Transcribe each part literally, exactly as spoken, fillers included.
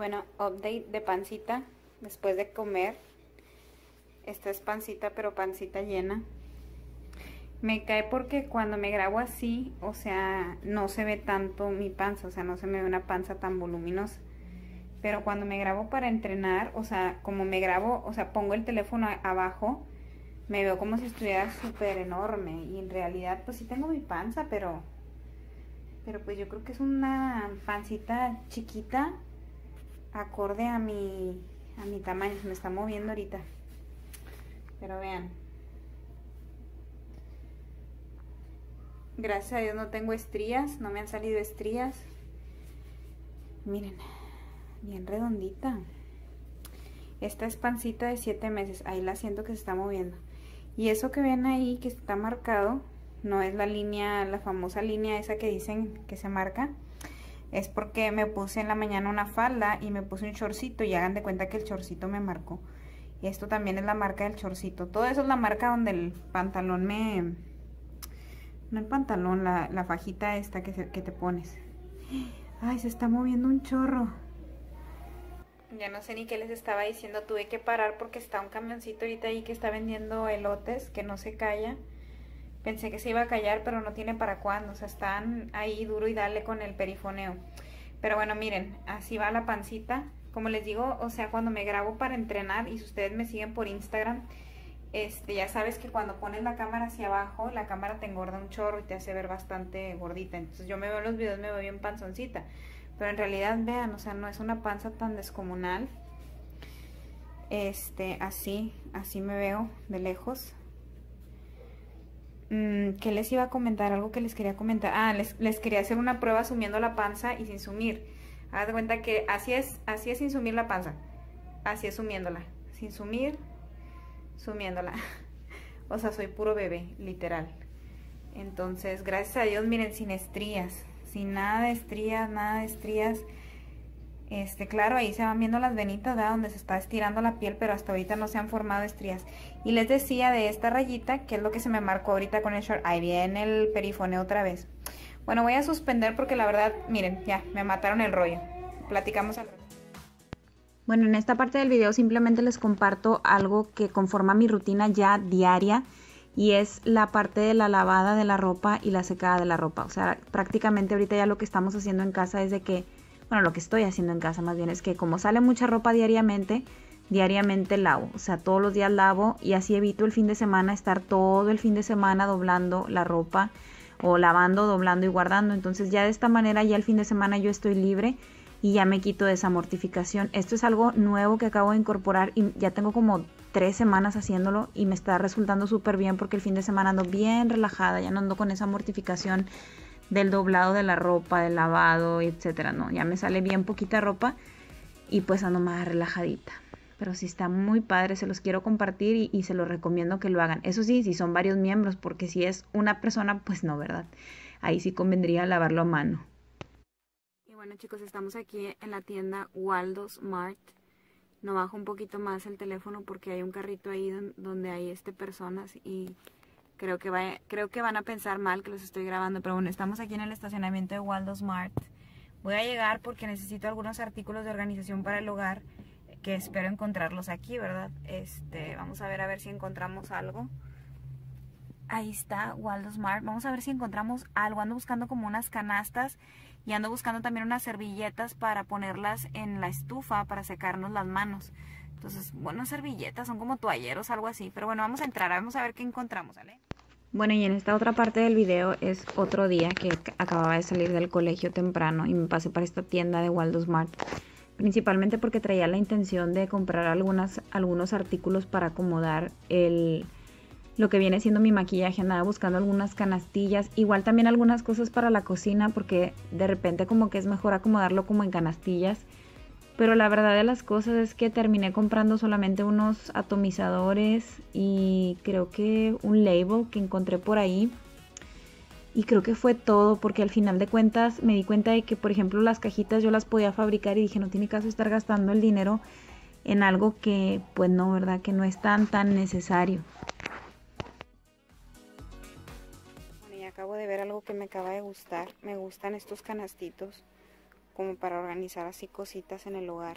Bueno, update de pancita después de comer. Esta es pancita, pero pancita llena. Me cae porque cuando me grabo así, o sea, no se ve tanto mi panza, o sea, no se me ve una panza tan voluminosa. Pero cuando me grabo para entrenar, o sea, como me grabo, o sea, pongo el teléfono abajo, me veo como si estuviera súper enorme. Y en realidad, pues sí tengo mi panza, pero, pero pues yo creo que es una pancita chiquita, acorde a mi, a mi tamaño. Se me está moviendo ahorita. Pero vean. Gracias a Dios no tengo estrías, no me han salido estrías. Miren, bien redondita. Esta es pancita de siete meses, ahí la siento que se está moviendo. Y eso que ven ahí que está marcado, no es la línea, la famosa línea esa que dicen que se marca. Es porque me puse en la mañana una falda y me puse un shortcito y hagan de cuenta que el shortcito me marcó. Y esto también es la marca del shortcito. Todo eso es la marca donde el pantalón me... No el pantalón, la, la fajita esta que, se, que te pones. Ay, se está moviendo un chorro. Ya no sé ni qué les estaba diciendo. Tuve que parar porque está un camioncito ahorita ahí que está vendiendo elotes, que no se calla. Pensé que se iba a callar, pero no tiene para cuándo. O sea, están ahí duro y dale con el perifoneo. Pero bueno, miren, así va la pancita. Como les digo, o sea, cuando me grabo para entrenar, y si ustedes me siguen por Instagram, este, ya sabes que cuando pones la cámara hacia abajo, la cámara te engorda un chorro y te hace ver bastante gordita. Entonces yo me veo en los videos, me veo bien panzoncita. Pero en realidad, vean, o sea, no es una panza tan descomunal. Este, así, así me veo de lejos. Mm, ¿Qué les iba a comentar? Algo que les quería comentar. Ah, les, les quería hacer una prueba sumiendo la panza y sin sumir. Haz de cuenta que así es, así es sin sumir la panza. Así es sumiéndola. Sin sumir, sumiéndola. O sea, soy puro bebé, literal. Entonces, gracias a Dios, miren, sin estrías. Sin nada de estrías, nada de estrías. Este, claro, ahí se van viendo las venitas, ¿verdad? Donde se está estirando la piel, pero hasta ahorita no se han formado estrías. Y les decía de esta rayita, que es lo que se me marcó ahorita con el short. Ahí viene el perifoneo otra vez. Bueno, voy a suspender porque la verdad, miren, ya, me mataron el rollo. Platicamos al rato. Bueno, en esta parte del video simplemente les comparto algo que conforma mi rutina ya diaria. Y es la parte de la lavada de la ropa y la secada de la ropa. O sea, prácticamente ahorita ya lo que estamos haciendo en casa es de que, bueno, lo que estoy haciendo en casa más bien es que como sale mucha ropa diariamente, diariamente lavo. O sea, todos los días lavo y así evito el fin de semana estar todo el fin de semana doblando la ropa o lavando, doblando y guardando. Entonces ya de esta manera ya el fin de semana yo estoy libre y ya me quito de esa mortificación. Esto es algo nuevo que acabo de incorporar y ya tengo como tres semanas haciéndolo y me está resultando súper bien porque el fin de semana ando bien relajada, ya no ando con esa mortificación del doblado de la ropa, del lavado, etcétera. No, ya me sale bien poquita ropa y pues ando más relajadita. Pero sí está muy padre, se los quiero compartir y, y se los recomiendo que lo hagan. Eso sí, si son varios miembros, porque si es una persona, pues no, ¿verdad? Ahí sí convendría lavarlo a mano. Y bueno, chicos, estamos aquí en la tienda Waldo Smart. No bajo un poquito más el teléfono porque hay un carrito ahí donde hay este personas y creo que, va, creo que van a pensar mal que los estoy grabando. Pero bueno, estamos aquí en el estacionamiento de Waldo Smart. Voy a llegar porque necesito algunos artículos de organización para el hogar que espero encontrarlos aquí, ¿verdad? Este, vamos a ver a ver si encontramos algo. Ahí está Waldo Smart. Vamos a ver si encontramos algo. Ando buscando como unas canastas y ando buscando también unas servilletas para ponerlas en la estufa para secarnos las manos. Entonces, bueno, servilletas, son como toalleros, algo así. Pero bueno, vamos a entrar, vamos a ver qué encontramos, ¿vale? Bueno, y en esta otra parte del video es otro día que acababa de salir del colegio temprano y me pasé para esta tienda de Waldo Smart. Principalmente porque traía la intención de comprar algunas, algunos artículos para acomodar el... lo que viene siendo mi maquillaje. Andaba buscando algunas canastillas, igual también algunas cosas para la cocina porque de repente como que es mejor acomodarlo como en canastillas, pero la verdad de las cosas es que terminé comprando solamente unos atomizadores y creo que un label que encontré por ahí y creo que fue todo porque al final de cuentas me di cuenta de que por ejemplo las cajitas yo las podía fabricar y dije no tiene caso estar gastando el dinero en algo que pues no, verdad, que no es tan tan necesario. Acabo de ver algo que me acaba de gustar. Me gustan estos canastitos. como para organizar así cositas en el hogar.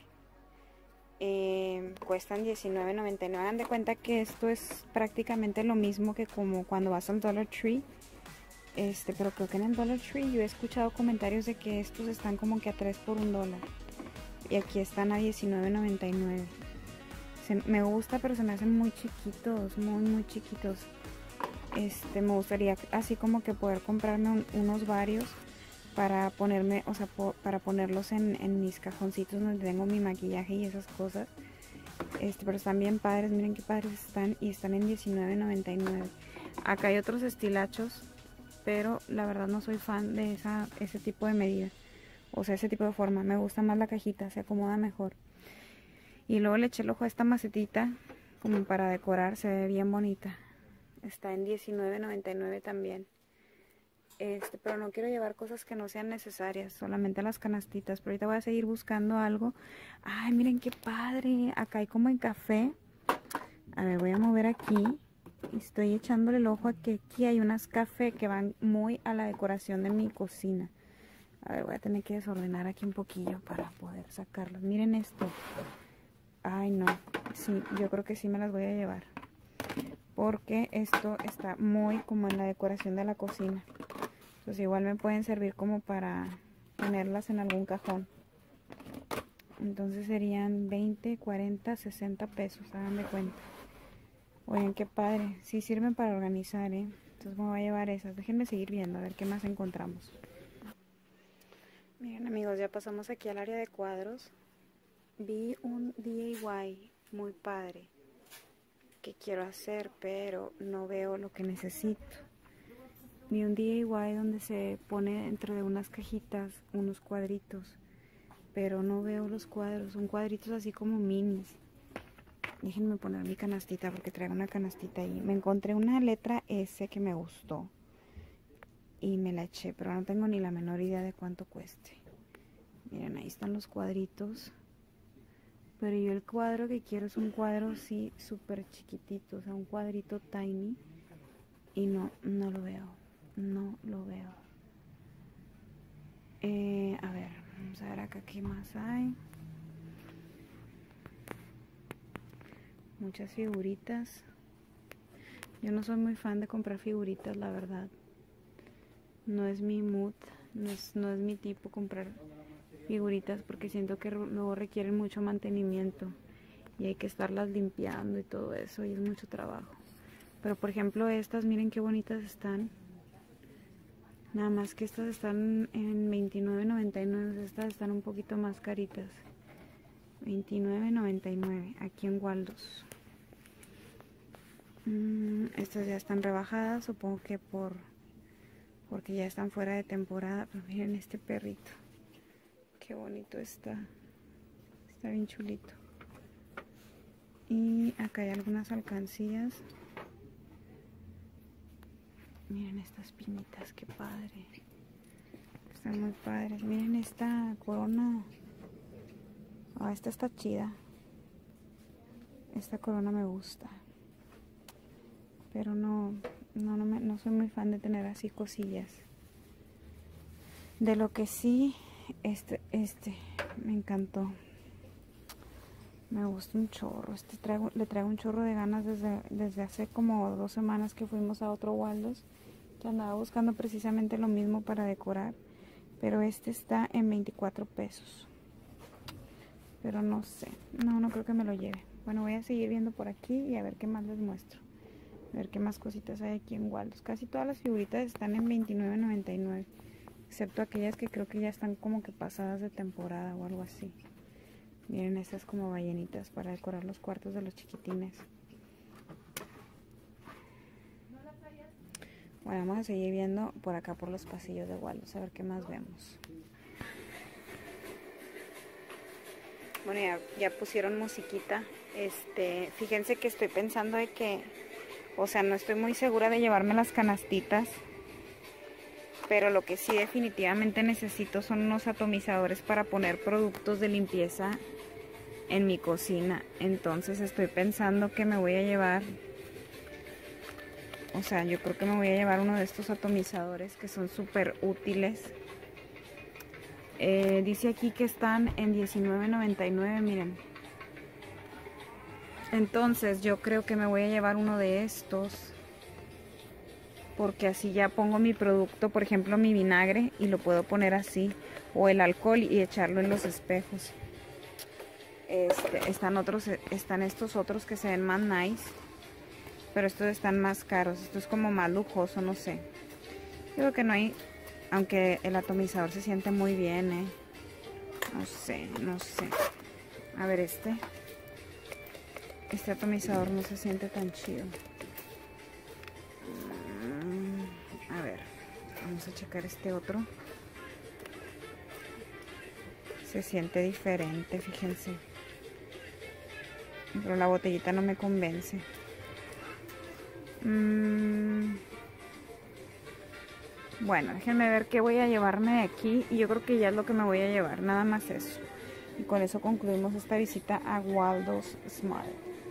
Eh, cuestan diecinueve noventa y nueve. Hagan de cuenta que esto es prácticamente lo mismo que como cuando vas al Dollar Tree. Este, pero creo que en el Dollar Tree yo he escuchado comentarios de que estos están como que a tres por un dólar. Y aquí están a diecinueve noventa y nueve. Se, me gusta, pero se me hacen muy chiquitos, muy muy chiquitos. Este, me gustaría así como que poder comprarme un, unos varios para ponerme, o sea, po, para ponerlos en, en mis cajoncitos donde tengo mi maquillaje y esas cosas. Este, pero están bien padres, miren qué padres están, y están en diecinueve noventa y nueve. Acá hay otros estilachos, pero la verdad no soy fan de esa, ese tipo de medida, o sea, ese tipo de forma. Me gusta más la cajita, se acomoda mejor. Y luego le eché el ojo a esta macetita como para decorar, se ve bien bonita. Está en diecinueve noventa y nueve también. Este, pero no quiero llevar cosas que no sean necesarias, solamente las canastitas. Pero ahorita voy a seguir buscando algo. Ay, miren qué padre. Acá hay como en café. A ver, voy a mover aquí. Estoy echándole el ojo a que aquí hay unas café que van muy a la decoración de mi cocina. A ver, voy a tener que desordenar aquí un poquillo para poder sacarlos. Miren esto. Ay, no. Sí, yo creo que sí me las voy a llevar. Porque esto está muy como en la decoración de la cocina. Pues igual me pueden servir como para ponerlas en algún cajón. Entonces serían veinte, cuarenta, sesenta pesos, hagan de cuenta. Oigan, qué padre. Sí sirven para organizar, ¿eh? Entonces me voy a llevar esas. Déjenme seguir viendo a ver qué más encontramos. Miren, amigos, ya pasamos aquí al área de cuadros. Vi un D I Y muy padre que quiero hacer, pero no veo lo que necesito. Vi un D I Y donde se pone dentro de unas cajitas unos cuadritos, pero no veo los cuadros. Son cuadritos así como minis. Déjenme poner mi canastita porque traigo una canastita ahí. Me encontré una letra S que me gustó y me la eché, pero no tengo ni la menor idea de cuánto cueste. Miren, ahí están los cuadritos. Pero yo el cuadro que quiero es un cuadro así súper chiquitito, o sea, un cuadrito tiny. Y no, no lo veo, no lo veo. Eh, a ver, vamos a ver acá qué más hay. Muchas figuritas. Yo no soy muy fan de comprar figuritas, la verdad. No es mi mood, no es, no es mi tipo comprar figuritas porque siento que luego requieren mucho mantenimiento y hay que estarlas limpiando y todo eso y es mucho trabajo. Pero por ejemplo estas, miren qué bonitas están. Nada más que estas están en veintinueve noventa y nueve, estas están un poquito más caritas. veintinueve noventa y nueve aquí en Waldos. Mm, estas ya están rebajadas, supongo que por porque ya están fuera de temporada. Pero miren este perrito. Qué bonito está. Está bien chulito. Y acá hay algunas alcancías. Miren estas pinitas, qué padre. Están muy padres. Miren esta corona. Ah, esta está chida. Esta corona me gusta. Pero no, no, no, me, no soy muy fan de tener así cosillas. De lo que sí... Este, este, me encantó. Me gusta un chorro. Este traigo, le traigo un chorro de ganas desde, desde hace como dos semanas que fuimos a otro Waldos. Que andaba buscando precisamente lo mismo para decorar. Pero este está en veinticuatro pesos. Pero no sé. No, no creo que me lo lleve. Bueno, voy a seguir viendo por aquí y a ver qué más les muestro. A ver qué más cositas hay aquí en Waldos. Casi todas las figuritas están en veintinueve noventa y nueve. Excepto aquellas que creo que ya están como que pasadas de temporada o algo así. Miren estas como ballenitas para decorar los cuartos de los chiquitines. Bueno, vamos a seguir viendo por acá por los pasillos de Waldos. A ver qué más vemos. Bueno, ya, ya pusieron musiquita. Este, fíjense que estoy pensando de que... O sea, no estoy muy segura de llevarme las canastitas. Pero lo que sí definitivamente necesito son unos atomizadores para poner productos de limpieza en mi cocina. Entonces estoy pensando que me voy a llevar, o sea, yo creo que me voy a llevar uno de estos atomizadores que son súper útiles Eh, dice aquí que están en diecinueve noventa y nueve, miren. Entonces yo creo que me voy a llevar uno de estos, porque así ya pongo mi producto, por ejemplo mi vinagre, y lo puedo poner así, o el alcohol, y echarlo en los espejos. Este, están otros, están estos otros que se ven más nice, pero estos están más caros. Esto es como más lujoso, no sé. Yo creo que no hay, aunque el atomizador se siente muy bien, eh. No sé, no sé. A ver, este. Este atomizador no se siente tan chido. Mm, a ver, vamos a checar este otro. Se siente diferente, fíjense. Pero la botellita no me convence. Mm. Bueno, déjenme ver qué voy a llevarme de aquí. Y yo creo que ya es lo que me voy a llevar. Nada más eso. Y con eso concluimos esta visita a Waldo's Smart.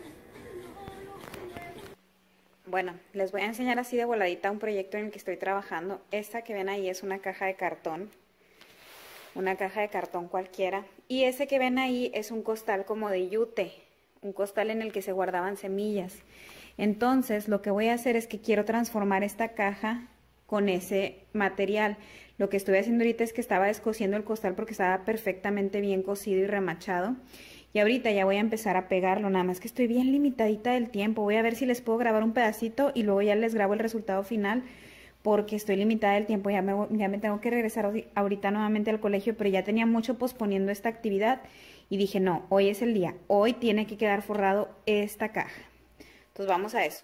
Bueno, les voy a enseñar así de voladita un proyecto en el que estoy trabajando. Esta que ven ahí es una caja de cartón. Una caja de cartón cualquiera. Y ese que ven ahí es un costal como de yute. Un costal en el que se guardaban semillas. Entonces lo que voy a hacer es que quiero transformar esta caja con ese material. Lo que estoy haciendo ahorita es que estaba descosiendo el costal porque estaba perfectamente bien cosido y remachado. Y ahorita ya voy a empezar a pegarlo, nada más que estoy bien limitadita del tiempo. Voy a ver si les puedo grabar un pedacito y luego ya les grabo el resultado final, porque estoy limitada del tiempo. Ya me, ya me tengo que regresar ahorita nuevamente al colegio, pero ya tenía mucho posponiendo esta actividad y dije, no, hoy es el día. Hoy tiene que quedar forrado esta caja. Entonces vamos a eso.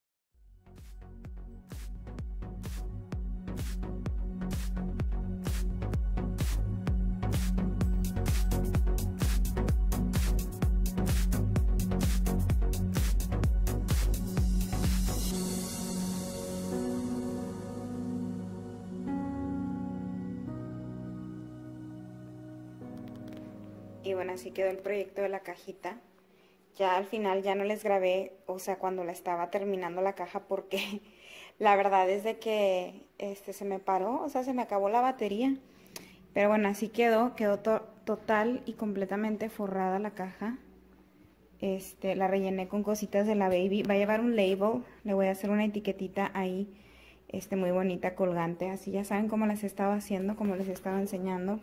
Y bueno, así quedó el proyecto de la cajita. Ya al final ya no les grabé, o sea, cuando la estaba terminando la caja, porque la verdad es de que este, se me paró, o sea, se me acabó la batería. Pero bueno, así quedó, quedó to total y completamente forrada la caja. Este, la rellené con cositas de la Baby. Va a llevar un label, le voy a hacer una etiquetita ahí, este, muy bonita, colgante. Así ya saben cómo las he estado haciendo, como les he estado enseñando.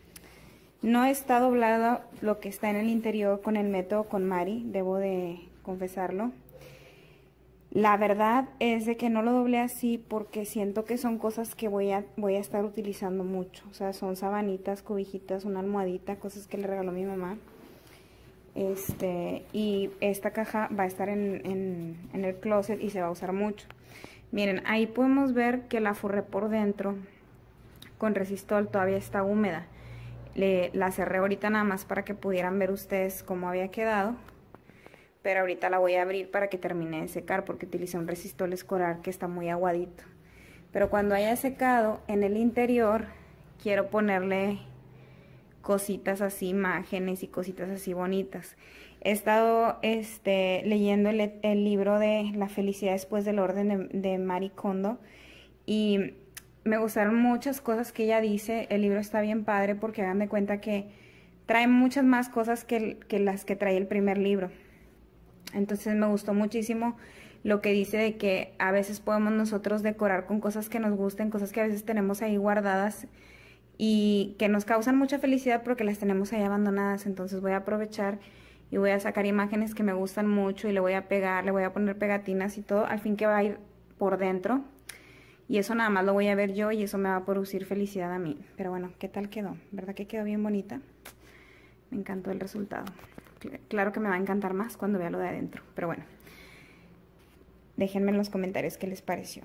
No está doblado lo que está en el interior con el método KonMari, debo de confesarlo. La verdad es de que no lo doblé así porque siento que son cosas que voy a, voy a estar utilizando mucho. O sea, son sabanitas, cobijitas, una almohadita, cosas que le regaló mi mamá. Este, y esta caja va a estar en, en, en el closet y se va a usar mucho. Miren, ahí podemos ver que la forré por dentro con resistol, todavía está húmeda. Le, la cerré ahorita nada más para que pudieran ver ustedes cómo había quedado. Pero ahorita la voy a abrir para que termine de secar, porque utilicé un resistol escolar que está muy aguadito. Pero cuando haya secado, en el interior quiero ponerle cositas así, imágenes y cositas así bonitas. He estado este, leyendo el, el libro de La felicidad después del orden de, de Marie Kondo. Y me gustaron muchas cosas que ella dice. El libro está bien padre porque hagan de cuenta que trae muchas más cosas que, que las que trae el primer libro. Entonces me gustó muchísimo lo que dice de que a veces podemos nosotros decorar con cosas que nos gusten, cosas que a veces tenemos ahí guardadas y que nos causan mucha felicidad porque las tenemos ahí abandonadas. Entonces voy a aprovechar y voy a sacar imágenes que me gustan mucho y le voy a pegar, le voy a poner pegatinas y todo, al fin que va a ir por dentro. Y eso nada más lo voy a ver yo y eso me va a producir felicidad a mí. Pero bueno, ¿qué tal quedó? ¿Verdad que quedó bien bonita? Me encantó el resultado. Claro que me va a encantar más cuando vea lo de adentro. Pero bueno, déjenme en los comentarios qué les pareció.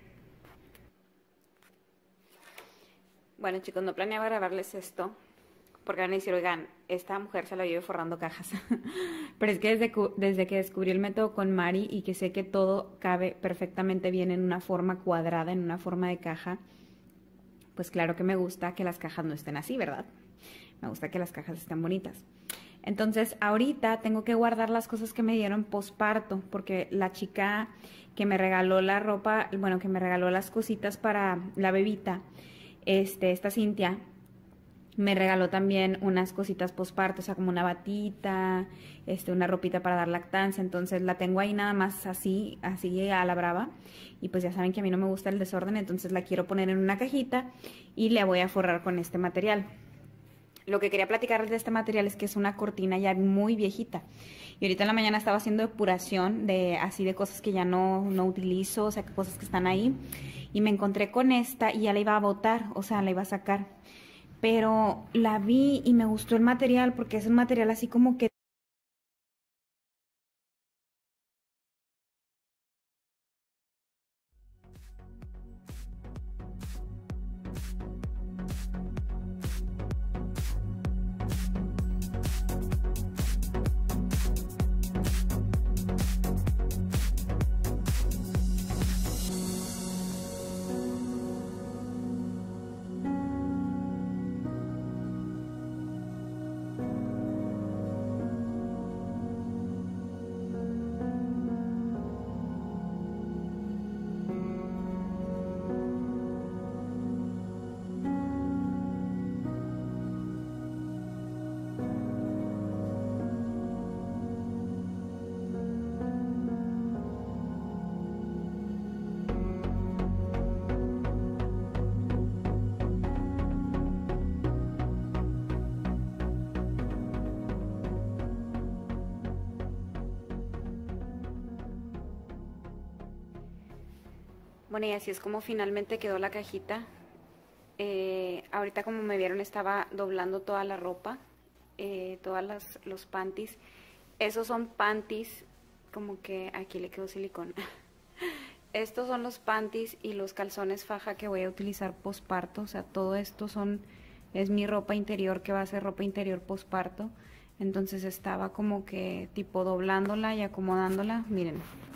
Bueno, chicos, no planeaba grabarles esto porque van a decir, oigan, esta mujer se la vive forrando cajas. Pero es que desde, desde que descubrí el método KonMari y que sé que todo cabe perfectamente bien en una forma cuadrada, en una forma de caja, pues claro que me gusta que las cajas no estén así, ¿verdad? Me gusta que las cajas estén bonitas. Entonces, ahorita tengo que guardar las cosas que me dieron posparto, porque la chica que me regaló la ropa, bueno, que me regaló las cositas para la bebita, este, esta Cintia, me regaló también unas cositas postparto, o sea, como una batita, este, una ropita para dar lactancia. Entonces la tengo ahí nada más así, así a la brava. Y pues ya saben que a mí no me gusta el desorden, entonces la quiero poner en una cajita y la voy a forrar con este material. Lo que quería platicarles de este material es que es una cortina ya muy viejita. Y ahorita en la mañana estaba haciendo depuración de así de cosas que ya no, no utilizo, o sea, cosas que están ahí. Y me encontré con esta y ya la iba a botar, o sea, la iba a sacar. Pero la vi y me gustó el material porque es un material así como que... Bueno, y así es como finalmente quedó la cajita. Eh, ahorita, como me vieron, estaba doblando toda la ropa, eh, todas las, los panties. Esos son panties, como que aquí le quedó silicón. Estos son los panties y los calzones faja que voy a utilizar posparto. O sea, todo esto son, es mi ropa interior, que va a ser ropa interior posparto. Entonces estaba como que tipo doblándola y acomodándola. Miren.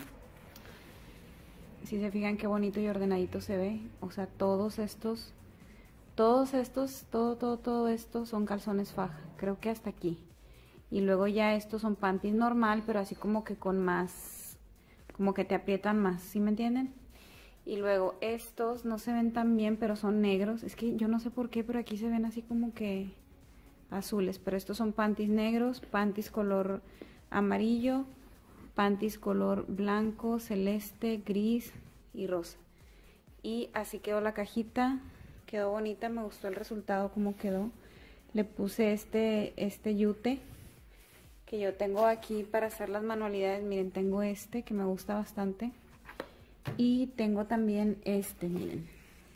Si se fijan qué bonito y ordenadito se ve. O sea, todos estos, todos estos, todo, todo, todo esto son calzones faja. Creo que hasta aquí. Y luego ya estos son panties normal, pero así como que con más, como que te aprietan más, ¿sí me entienden? Y luego estos no se ven tan bien, pero son negros. Es que yo no sé por qué, pero aquí se ven así como que azules. Pero estos son panties negros, panties color amarillo, panties color blanco, celeste, gris y rosa. Y así quedó la cajita. Quedó bonita, me gustó el resultado como quedó. Le puse este, este yute que yo tengo aquí para hacer las manualidades. Miren, tengo este que me gusta bastante. Y tengo también este, miren.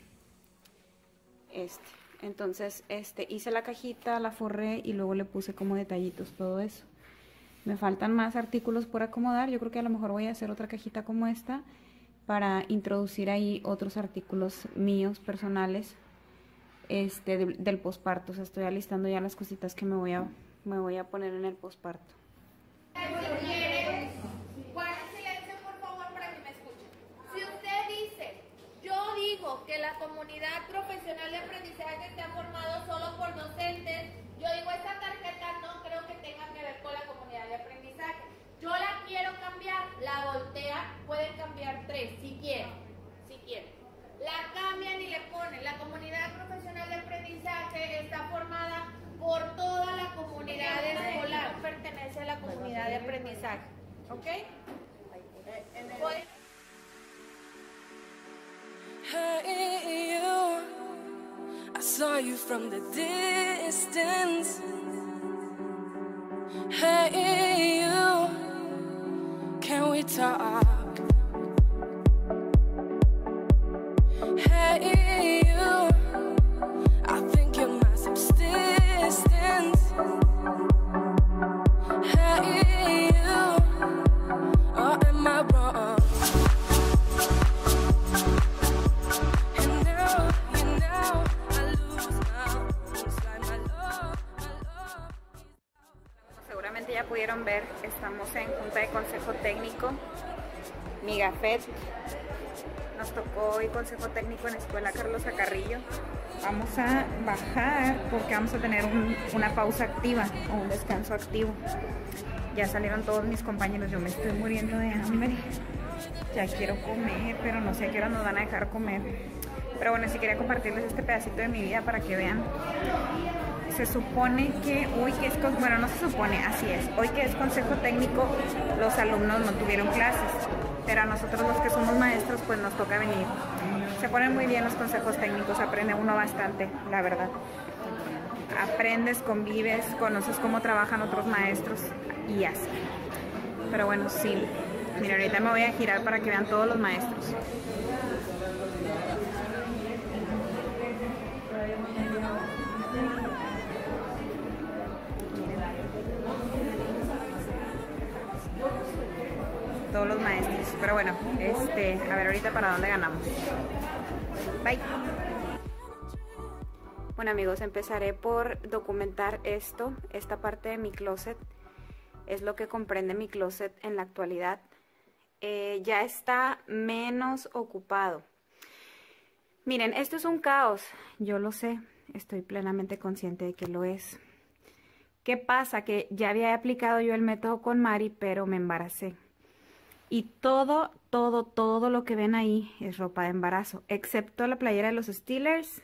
Este. Entonces, este, hice la cajita, la forré y luego le puse como detallitos todo eso. Me faltan más artículos por acomodar. Yo creo que a lo mejor voy a hacer otra cajita como esta para introducir ahí otros artículos míos personales este, de, del posparto. O sea, estoy alistando ya las cositas que me voy a, me voy a poner en el posparto. Guarden silencio, por favor, para que me escuchen. Si usted dice, yo digo que la comunidad profesional de aprendizaje está formado solo por docentes, yo digo, esta tarjeta no creo que tenga que ver con la comunidad de aprendizaje. Yo la quiero cambiar, la voltea, pueden cambiar tres, si quieren, si quieren. La cambian y le ponen, la comunidad profesional de aprendizaje está formada por toda la comunidad escolar, no pertenece a la comunidad de aprendizaje, ¿ok? Hey, you, I saw you from the distance. Hey, you, can we talk? Hey, you, I think you're my subsistence. Hey, you, or am I wrong? And now, you know, I lose my own side, my love, my love. Seguramente ya pudieron ver, estamos en junta de consejo técnico, Migafet. Nos tocó hoy consejo técnico en la escuela Carlos Acarrillo. Vamos a bajar porque vamos a tener un, una pausa activa o un descanso activo. Ya salieron todos mis compañeros, yo me estoy muriendo de hambre. Ya quiero comer, pero no sé a qué hora nos van a dejar comer. Pero bueno, sí quería compartirles este pedacito de mi vida para que vean. Se supone que hoy que es, bueno, no se supone, así es, hoy que es consejo técnico, los alumnos no tuvieron clases, pero a nosotros los que somos maestros pues nos toca venir. Se ponen muy bien los consejos técnicos, aprende uno bastante, la verdad. Aprendes, convives, conoces cómo trabajan otros maestros y así. Pero bueno, sí, mira, ahorita me voy a girar para que vean todos los maestros. Todos los maestros, pero bueno, este, a ver ahorita para dónde ganamos. Bye. Bueno amigos, empezaré por documentar esto, esta parte de mi closet, es lo que comprende mi closet en la actualidad. Eh, ya está menos ocupado. Miren, esto es un caos, yo lo sé, estoy plenamente consciente de que lo es. ¿Qué pasa? Que ya había aplicado yo el método con Mari, pero me embaracé. Y todo, todo, todo lo que ven ahí es ropa de embarazo, excepto la playera de los Steelers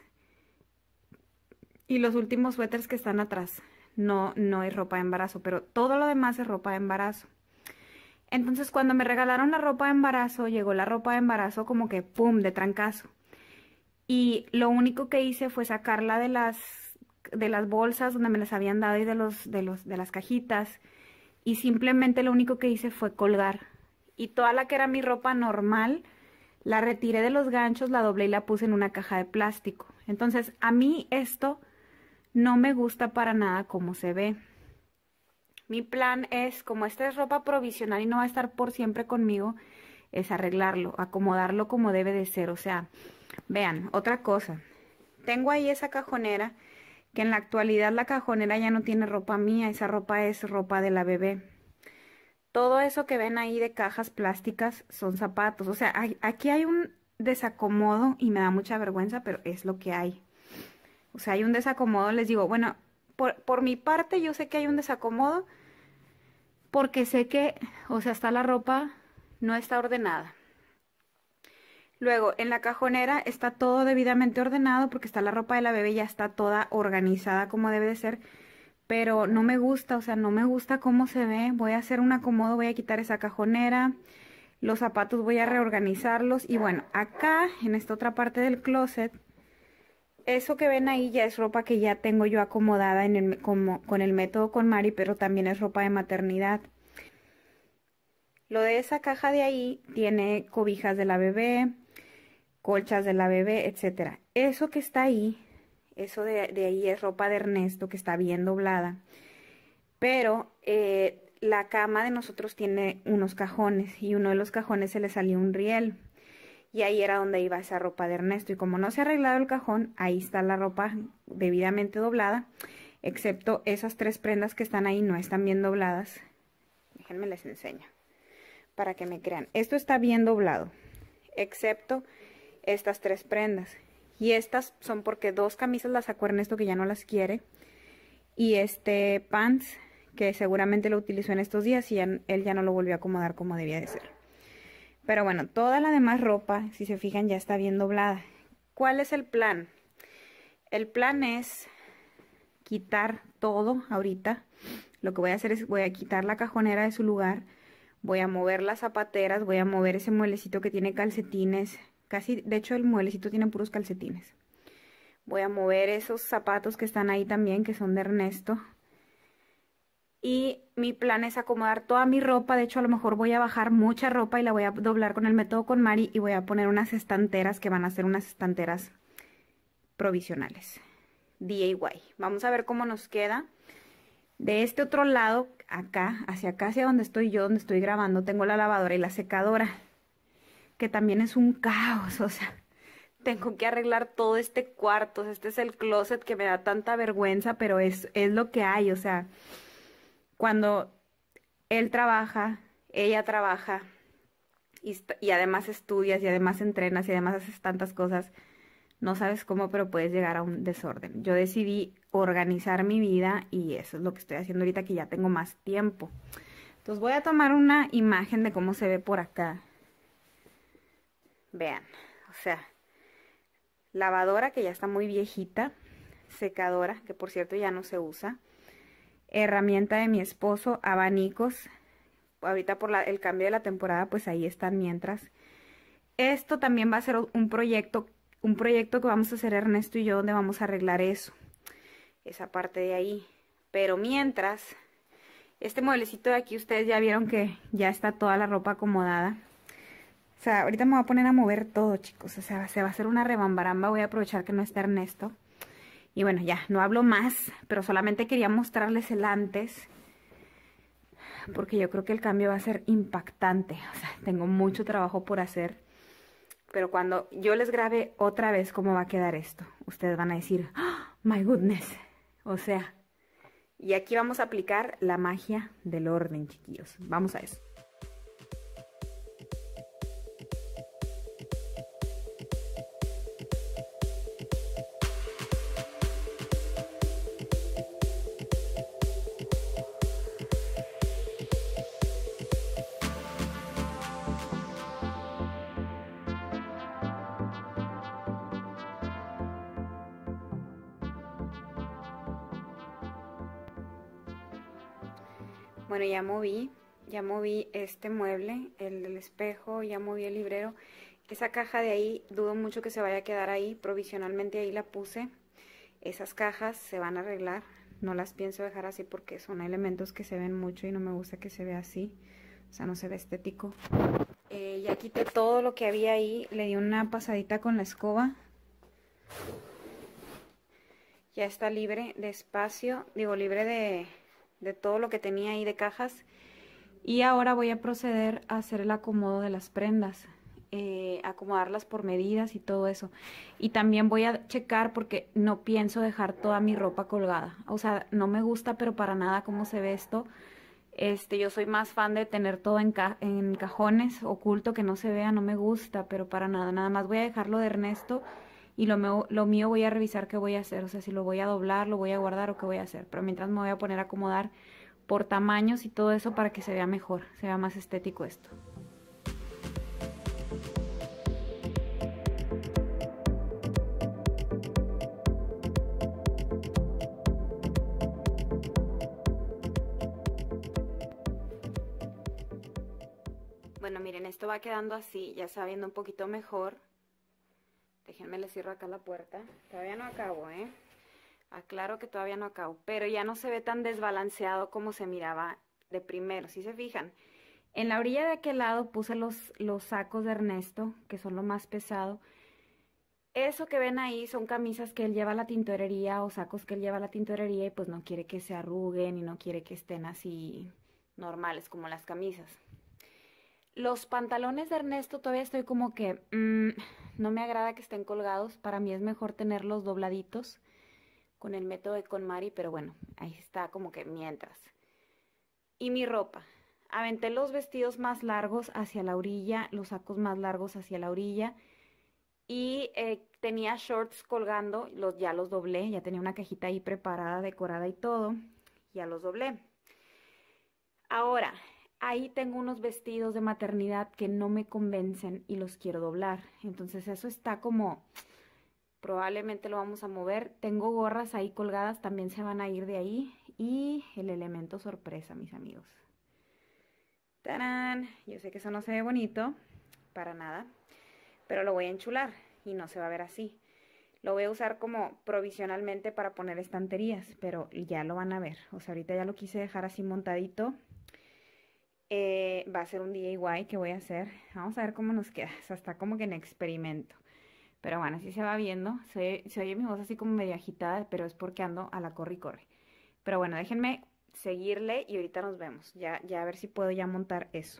y los últimos suéteres que están atrás. No, no es ropa de embarazo, pero todo lo demás es ropa de embarazo. Entonces, cuando me regalaron la ropa de embarazo, llegó la ropa de embarazo como que pum, de trancazo. Y lo único que hice fue sacarla de las, de las bolsas donde me las habían dado y de, los, de, los, de las cajitas. Y simplemente lo único que hice fue colgar. Y toda la que era mi ropa normal, la retiré de los ganchos, la doblé y la puse en una caja de plástico. Entonces, a mí esto no me gusta para nada como se ve. Mi plan es, como esta es ropa provisional y no va a estar por siempre conmigo, es arreglarlo, acomodarlo como debe de ser. O sea, vean, otra cosa. Tengo ahí esa cajonera, que en la actualidad la cajonera ya no tiene ropa mía, esa ropa es ropa de la bebé. Todo eso que ven ahí de cajas plásticas son zapatos. O sea, hay, aquí hay un desacomodo y me da mucha vergüenza, pero es lo que hay. O sea, hay un desacomodo, les digo, bueno, por, por mi parte yo sé que hay un desacomodo porque sé que, o sea, hasta la ropa no está ordenada. Luego, en la cajonera está todo debidamente ordenado porque está la ropa de la bebé, ya está toda organizada como debe de ser. Pero no me gusta, o sea, no me gusta cómo se ve. Voy a hacer un acomodo, voy a quitar esa cajonera. Los zapatos voy a reorganizarlos. Y bueno, acá, en esta otra parte del closet, eso que ven ahí ya es ropa que ya tengo yo acomodada en el, como, con el método con Mari, pero también es ropa de maternidad. Lo de esa caja de ahí tiene cobijas de la bebé, colchas de la bebé, etcétera. Eso que está ahí... Eso de, de ahí es ropa de Ernesto que está bien doblada. Pero eh, la cama de nosotros tiene unos cajones y uno de los cajones se le salió un riel. Y ahí era donde iba esa ropa de Ernesto. Y como no se ha arreglado el cajón, ahí está la ropa debidamente doblada. Excepto esas tres prendas que están ahí no están bien dobladas. Déjenme les enseño para que me crean. Esto está bien doblado. Excepto estas tres prendas. Y estas son porque dos camisas las sacó Ernesto que ya no las quiere. Y este pants que seguramente lo utilizó en estos días y ya, él ya no lo volvió a acomodar como debía de ser. Pero bueno, toda la demás ropa, si se fijan, ya está bien doblada. ¿Cuál es el plan? El plan es quitar todo ahorita. Lo que voy a hacer es voy a quitar la cajonera de su lugar. Voy a mover las zapateras, voy a mover ese mueblecito que tiene calcetines. Casi, de hecho el mueblecito tiene puros calcetines. Voy a mover esos zapatos que están ahí también, que son de Ernesto. Y mi plan es acomodar toda mi ropa. De hecho, a lo mejor voy a bajar mucha ropa y la voy a doblar con el método con Mari. Y voy a poner unas estanteras que van a ser unas estanteras provisionales. D I Y. Vamos a ver cómo nos queda. De este otro lado, acá, hacia acá, hacia donde estoy yo, donde estoy grabando, tengo la lavadora y la secadora. Que también es un caos, o sea, tengo que arreglar todo este cuarto. Este es el closet que me da tanta vergüenza, pero es, es lo que hay. O sea, cuando él trabaja, ella trabaja, y, y además estudias, y además entrenas, y además haces tantas cosas, no sabes cómo, pero puedes llegar a un desorden. Yo decidí organizar mi vida, y eso es lo que estoy haciendo ahorita que ya tengo más tiempo. Entonces voy a tomar una imagen de cómo se ve por acá. Vean, o sea, lavadora que ya está muy viejita, secadora que por cierto ya no se usa, herramienta de mi esposo, abanicos, ahorita por la, el cambio de la temporada pues ahí están mientras. Esto también va a ser un proyecto, un proyecto que vamos a hacer Ernesto y yo, donde vamos a arreglar eso, esa parte de ahí. Pero mientras, este mueblecito de aquí ustedes ya vieron que ya está toda la ropa acomodada. O sea, ahorita me voy a poner a mover todo, chicos. O sea, se va a hacer una rebambaramba. Voy a aprovechar que no está Ernesto. Y bueno, ya, no hablo más, pero solamente quería mostrarles el antes, porque yo creo que el cambio va a ser impactante. O sea, tengo mucho trabajo por hacer. Pero cuando yo les grabe otra vez cómo va a quedar esto, ustedes van a decir, ¡oh, my goodness! O sea, y aquí vamos a aplicar la magia del orden, chiquillos. Vamos a eso. Bueno, ya moví, ya moví este mueble, el del espejo, ya moví el librero. Esa caja de ahí, dudo mucho que se vaya a quedar ahí, provisionalmente ahí la puse. Esas cajas se van a arreglar, no las pienso dejar así porque son elementos que se ven mucho y no me gusta que se vea así. O sea, no se ve estético. Eh, ya quité todo lo que había ahí, le di una pasadita con la escoba. Ya está libre de espacio, digo libre de... de todo lo que tenía ahí de cajas. Y ahora voy a proceder a hacer el acomodo de las prendas, eh, acomodarlas por medidas y todo eso. Y también voy a checar porque no pienso dejar toda mi ropa colgada. O sea, no me gusta pero para nada cómo se ve esto. Este, yo soy más fan de tener todo en, ca en cajones, oculto, que no se vea, no me gusta, pero para nada. Nada más voy a dejarlo de Ernesto. Y lo mío, lo mío voy a revisar qué voy a hacer, o sea, si lo voy a doblar, lo voy a guardar o qué voy a hacer. Pero mientras me voy a poner a acomodar por tamaños y todo eso para que se vea mejor, se vea más estético esto. Bueno, miren, esto va quedando así, ya se va viendo un poquito mejor. Déjenme le cierro acá la puerta. Todavía no acabo, ¿eh? Aclaro que todavía no acabo. Pero ya no se ve tan desbalanceado como se miraba de primero, si se fijan. En la orilla de aquel lado puse los, los sacos de Ernesto, que son lo más pesado. Eso que ven ahí son camisas que él lleva a la tintorería o sacos que él lleva a la tintorería y pues no quiere que se arruguen y no quiere que estén así normales como las camisas. Los pantalones de Ernesto todavía estoy como que mmm, no me agrada que estén colgados. Para mí es mejor tenerlos dobladitos con el método de KonMari, pero bueno, ahí está como que mientras. Y mi ropa. Aventé los vestidos más largos hacia la orilla, los sacos más largos hacia la orilla. Y eh, tenía shorts colgando, los, ya los doblé, ya tenía una cajita ahí preparada, decorada y todo. Ya los doblé. Ahora... ahí tengo unos vestidos de maternidad que no me convencen y los quiero doblar. Entonces eso está como... probablemente lo vamos a mover. Tengo gorras ahí colgadas, también se van a ir de ahí. Y el elemento sorpresa, mis amigos. ¡Tarán! Yo sé que eso no se ve bonito, para nada. Pero lo voy a enchular y no se va a ver así. Lo voy a usar como provisionalmente para poner estanterías, pero ya lo van a ver. O sea, ahorita ya lo quise dejar así montadito. Eh, va a ser un D I Y que voy a hacer. Vamos a ver cómo nos queda. O sea, está como que en experimento. Pero bueno, así se va viendo. Se, se oye mi voz así como medio agitada, pero es porque ando a la corre y corre. Pero bueno, déjenme seguirle y ahorita nos vemos. Ya, ya a ver si puedo ya montar eso.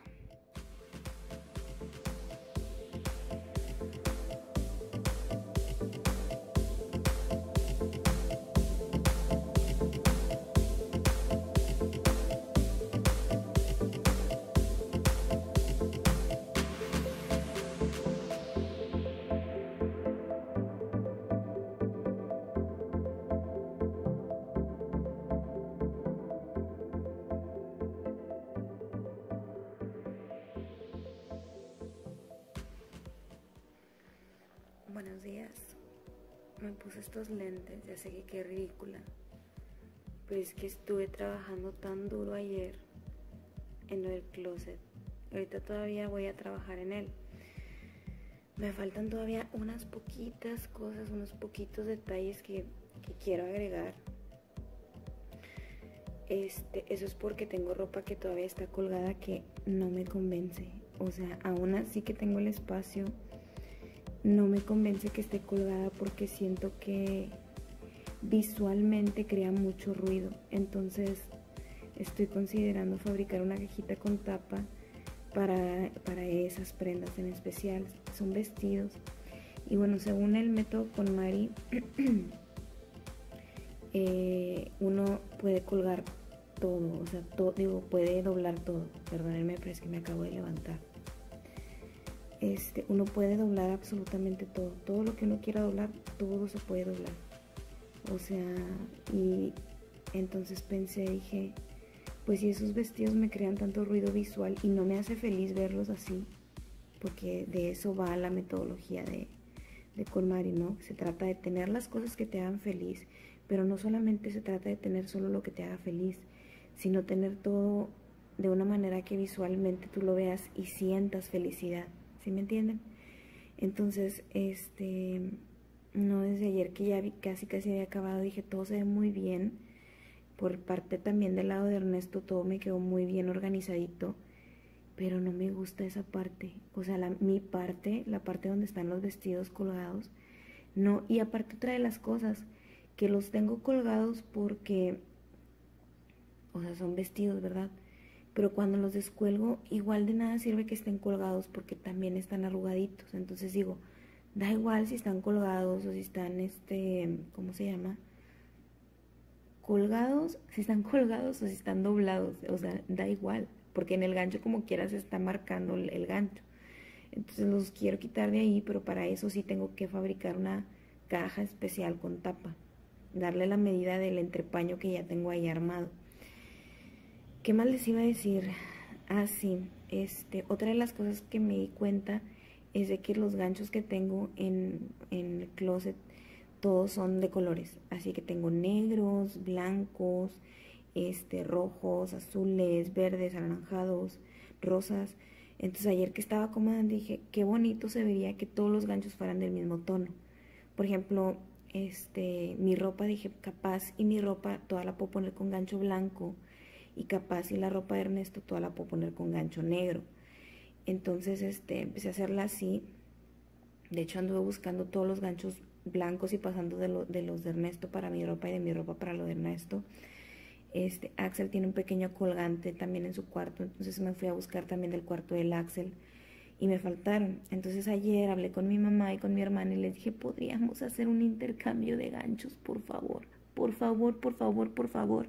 me puse estos lentes, ya sé que qué ridícula, pero es que estuve trabajando tan duro ayer en lo del closet. Ahorita todavía voy a trabajar en él. Me faltan todavía unas poquitas cosas, unos poquitos detalles que, que quiero agregar. Este, eso es porque tengo ropa que todavía está colgada que no me convence. O sea, aún así que tengo el espacio, no me convence que esté colgada porque siento que visualmente crea mucho ruido. Entonces estoy considerando fabricar una cajita con tapa para, para esas prendas en especial. Son vestidos. Y bueno, según el método KonMari, eh, uno puede colgar todo, o sea, todo, digo, puede doblar todo. Perdónenme, pero es que me acabo de levantar. Este, uno puede doblar absolutamente todo. Todo lo que uno quiera doblar, todo se puede doblar. O sea, y entonces pensé, dije, pues si esos vestidos me crean tanto ruido visual y no me hace feliz verlos así, porque de eso va la metodología de, de KonMari, ¿no? Se trata de tener las cosas que te hagan feliz, pero no solamente se trata de tener solo lo que te haga feliz, sino tener todo de una manera que visualmente tú lo veas y sientas felicidad, ¿sí me entienden? Entonces, este, no desde ayer que ya vi, casi casi había acabado, dije, todo se ve muy bien. Por parte también del lado de Ernesto, todo me quedó muy bien organizadito, pero no me gusta esa parte, o sea, la, mi parte, la parte donde están los vestidos colgados, no. Y aparte otra de las cosas, que los tengo colgados porque, o sea, son vestidos, ¿verdad? Pero cuando los descuelgo, igual de nada sirve que estén colgados porque también están arrugaditos. Entonces digo, da igual si están colgados o si están, este, ¿cómo se llama? Colgados, si están colgados o si están doblados, o sea, da igual, porque en el gancho como quiera se está marcando el, el gancho. Entonces los quiero quitar de ahí, pero para eso sí tengo que fabricar una caja especial con tapa, darle la medida del entrepaño que ya tengo ahí armado. ¿Qué más les iba a decir? Ah, sí, este, otra de las cosas que me di cuenta es de que los ganchos que tengo en, en el closet todos son de colores, así que tengo negros, blancos, este, rojos, azules, verdes, anaranjados, rosas. Entonces ayer que estaba acomodando dije, qué bonito se vería que todos los ganchos fueran del mismo tono. Por ejemplo, este, mi ropa, dije, capaz y mi ropa toda la puedo poner con gancho blanco, y capaz y la ropa de Ernesto toda la puedo poner con gancho negro. Entonces este, empecé a hacerla así. De hecho anduve buscando todos los ganchos blancos y pasando de, lo, de los de Ernesto para mi ropa y de mi ropa para lo de Ernesto. Este, Axel tiene un pequeño colgante también en su cuarto, entonces me fui a buscar también del cuarto del Axel y me faltaron. Entonces ayer hablé con mi mamá y con mi hermana y les dije, podríamos hacer un intercambio de ganchos, por favor, por favor, por favor, por favor.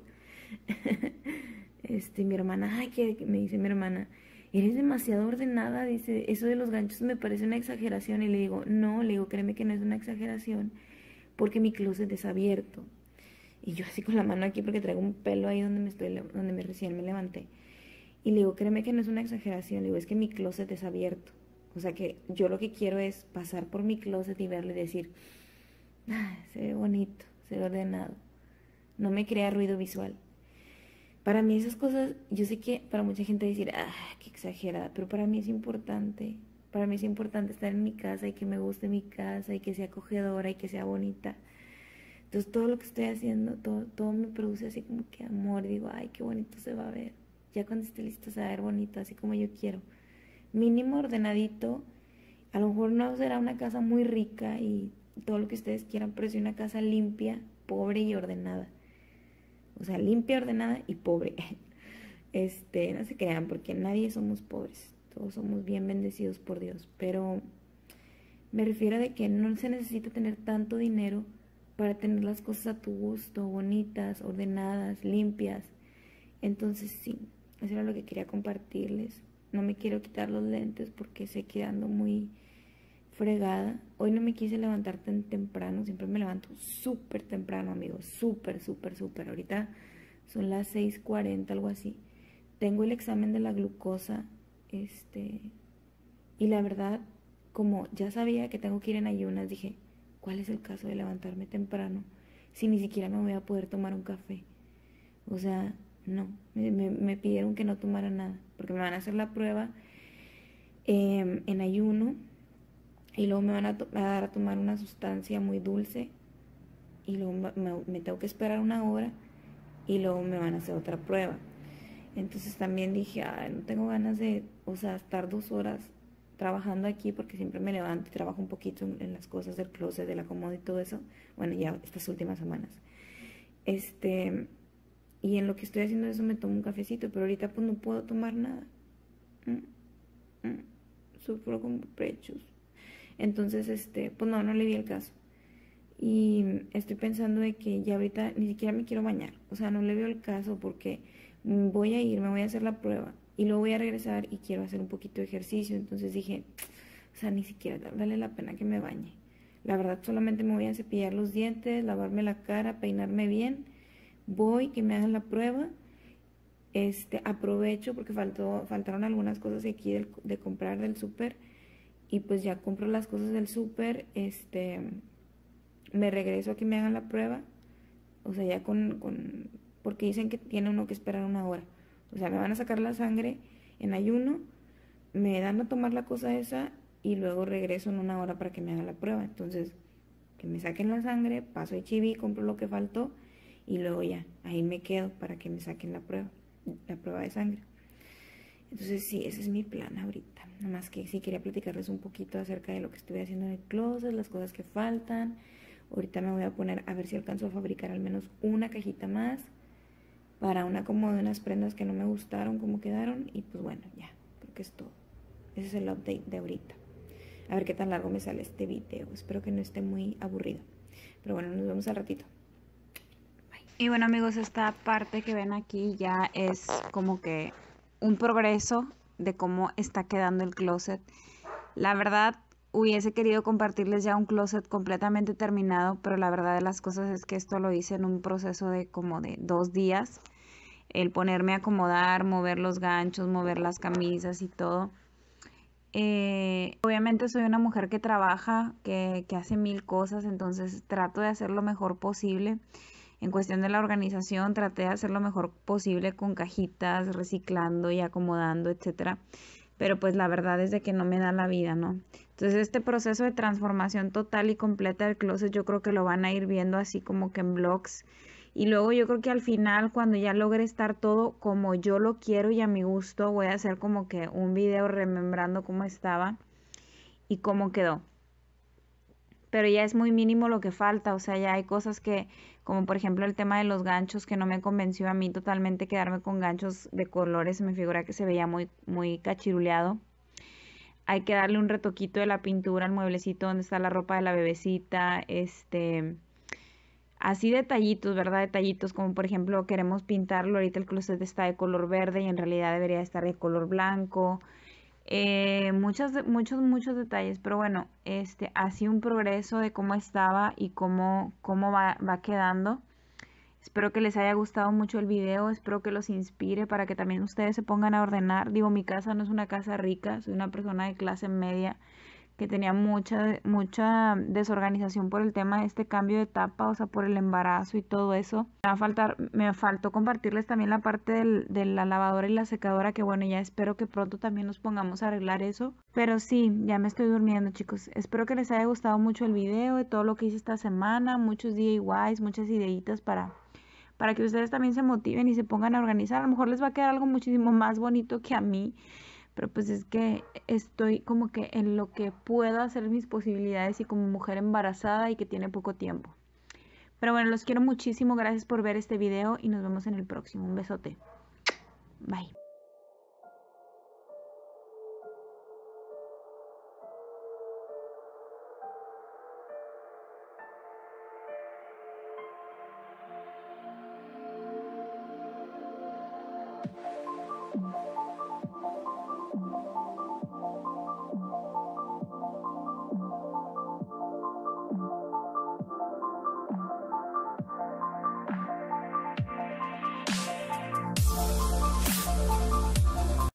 Este, mi hermana, ay, que me dice mi hermana, eres demasiado ordenada, dice, eso de los ganchos me parece una exageración. Y le digo, no, le digo, créeme que no es una exageración, porque mi closet es abierto. Y yo así con la mano aquí porque traigo un pelo ahí donde me estoy, donde me recién me levanté. Y le digo, créeme que no es una exageración, le digo, es que mi closet es abierto. O sea que yo lo que quiero es pasar por mi closet y verlo y decir, ah, se ve bonito, se ve ordenado. No me crea ruido visual. Para mí esas cosas, yo sé que para mucha gente decir, ah, qué exagerada, pero para mí es importante. Para mí es importante estar en mi casa y que me guste mi casa y que sea acogedora y que sea bonita. Entonces todo lo que estoy haciendo, todo, todo me produce así como que amor. Digo, ay, qué bonito se va a ver. Ya cuando esté listo se va a ver bonito, así como yo quiero. Mínimo ordenadito. A lo mejor no será una casa muy rica y todo lo que ustedes quieran, pero sí una casa limpia, pobre y ordenada. O sea, limpia, ordenada y pobre. Este, no se crean, porque nadie somos pobres. Todos somos bien bendecidos por Dios. Pero me refiero a de que no se necesita tener tanto dinero para tener las cosas a tu gusto, bonitas, ordenadas, limpias. Entonces sí, eso era lo que quería compartirles. No me quiero quitar los lentes porque sé que ando muy fregada. Hoy no me quise levantar tan temprano, siempre me levanto súper temprano, amigos, súper, súper, súper. Ahorita son las seis cuarenta, algo así. Tengo el examen de la glucosa, este, y la verdad, como ya sabía que tengo que ir en ayunas, dije, ¿cuál es el caso de levantarme temprano si ni siquiera me voy a poder tomar un café? O sea, no, me, me, me pidieron que no tomara nada, porque me van a hacer la prueba eh, en ayuno, y luego me van a, a dar a tomar una sustancia muy dulce, y luego me, me, me tengo que esperar una hora, y luego me van a hacer otra prueba. Entonces también dije, ay, no tengo ganas de, o sea, estar dos horas trabajando aquí, porque siempre me levanto y trabajo un poquito en, en las cosas del closet, de la cómoda y todo eso. Bueno, ya estas últimas semanas. Este, y en lo que estoy haciendo eso me tomo un cafecito, pero ahorita pues no puedo tomar nada. Mm, mm, sufro con pechos. Entonces, este, pues no, no le di el caso. Y estoy pensando de que ya ahorita ni siquiera me quiero bañar. O sea, no le veo el caso, porque voy a ir, me voy a hacer la prueba y luego voy a regresar y quiero hacer un poquito de ejercicio. Entonces dije, o sea, ni siquiera vale la pena que me bañe. La verdad, solamente me voy a cepillar los dientes, lavarme la cara, peinarme bien. Voy, que me hagan la prueba. Este, aprovecho porque faltó, faltaron algunas cosas de aquí del, de comprar del súper. Y pues ya compro las cosas del súper. Este, me regreso a que me hagan la prueba. O sea, ya con... con porque dicen que tiene uno que esperar una hora. O sea, me van a sacar la sangre en ayuno, me dan a tomar la cosa esa y luego regreso en una hora para que me hagan la prueba. Entonces, que me saquen la sangre, paso a H I V I, compro lo que faltó y luego ya, ahí me quedo para que me saquen la prueba, la prueba de sangre. Entonces sí, ese es mi plan ahorita. Nada más que sí quería platicarles un poquito acerca de lo que estoy haciendo en el closet, las cosas que faltan. Ahorita me voy a poner a ver si alcanzo a fabricar al menos una cajita más para una como de unas prendas que no me gustaron como quedaron. Y pues bueno, ya, creo que es todo. Ese es el update de ahorita. A ver qué tan largo me sale este video. Espero que no esté muy aburrido. Pero bueno, nos vemos al ratito. Bye. Y bueno, amigos, esta parte que ven aquí ya es como que un progreso de cómo está quedando el closet. La verdad, hubiese querido compartirles ya un closet completamente terminado, pero la verdad de las cosas es que esto lo hice en un proceso de como de dos días. El ponerme a acomodar, mover los ganchos, mover las camisas y todo. Eh, obviamente soy una mujer que trabaja, que, que hace mil cosas, entonces trato de hacer lo mejor posible. En cuestión de la organización, traté de hacer lo mejor posible con cajitas, reciclando y acomodando, etcétera. Pero pues la verdad es de que no me da la vida, ¿no? Entonces este proceso de transformación total y completa del closet yo creo que lo van a ir viendo así como que en vlogs. Y luego yo creo que al final, cuando ya logre estar todo como yo lo quiero y a mi gusto, voy a hacer como que un video remembrando cómo estaba y cómo quedó. Pero ya es muy mínimo lo que falta, o sea, ya hay cosas que, como por ejemplo el tema de los ganchos, que no me convenció a mí totalmente quedarme con ganchos de colores, me figura que se veía muy, muy cachiruleado. Hay que darle un retoquito de la pintura al mueblecito donde está la ropa de la bebecita, este... así detallitos, ¿verdad? Detallitos como por ejemplo queremos pintarlo, ahorita el closet está de color verde y en realidad debería estar de color blanco. Eh, muchos, muchos, muchos detalles, pero bueno, este, así un progreso de cómo estaba y cómo, cómo va, va quedando. Espero que les haya gustado mucho el video, espero que los inspire para que también ustedes se pongan a ordenar. Digo, mi casa no es una casa rica, soy una persona de clase media que tenía mucha, mucha desorganización por el tema de este cambio de etapa, o sea, por el embarazo y todo eso. Me va a faltar, me faltó compartirles también la parte del, de la lavadora y la secadora, que bueno, ya espero que pronto también nos pongamos a arreglar eso. Pero sí, ya me estoy durmiendo, chicos. Espero que les haya gustado mucho el video, de todo lo que hice esta semana, muchos D I Ys, muchas ideitas para... para que ustedes también se motiven y se pongan a organizar. A lo mejor les va a quedar algo muchísimo más bonito que a mí, pero pues es que estoy como que en lo que puedo hacer mis posibilidades y como mujer embarazada y que tiene poco tiempo. Pero bueno, los quiero muchísimo, gracias por ver este video y nos vemos en el próximo. Un besote. Bye.